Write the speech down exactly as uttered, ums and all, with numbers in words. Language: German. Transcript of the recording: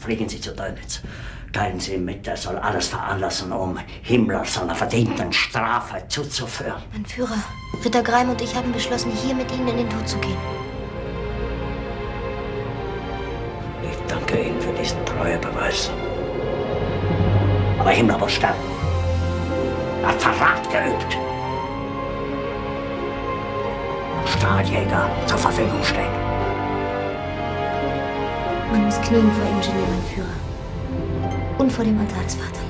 Fliegen Sie zu Dönitz. Teilen Sie ihm mit, er soll alles veranlassen, um Himmler seiner verdienten Strafe zuzuführen. Mein Führer, Ritter Greim und ich haben beschlossen, hier mit Ihnen in den Tod zu gehen. Ich danke Ihnen für diesen Treuebeweis. Aber Himmler muss sterben. Er hat Verrat geübt. Strahljäger zur Verfügung stehen. Man muss knien vor ihm, Genie, mein Führer. Und vor dem Altar des Vaterlands.